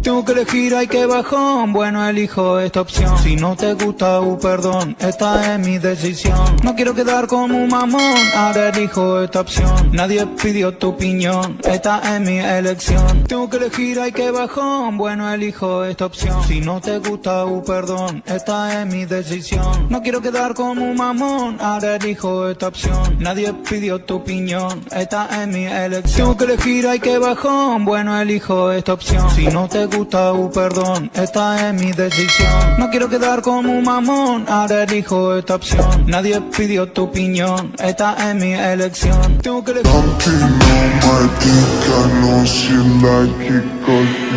Tengo que elegir, hay que bajón. Bueno, elijo esta opción. Si no te gusta, perdón, esta es mi decisión. No quiero quedar como un mamón, ahora elijo esta opción. Nadie pidió tu opinión, esta es mi elección. Tengo que elegir, hay que bajón. Bueno, elijo esta opción. Si no te gusta, perdón, esta es mi decisión. No quiero quedar como un mamón, ahora elijo esta opción. Nadie pidió tu opinión, esta es mi elección. Tengo que elegir, hay que bajón. Bueno, elijo esta opción. Si no te gusta, perdón, esta es mi decisión. No quiero quedar como un mamón, ahora elijo esta opción. Nadie pidió tu opinión, esta es mi elección. Tengo que elegir. Something on my dick, I know she like it, 'cause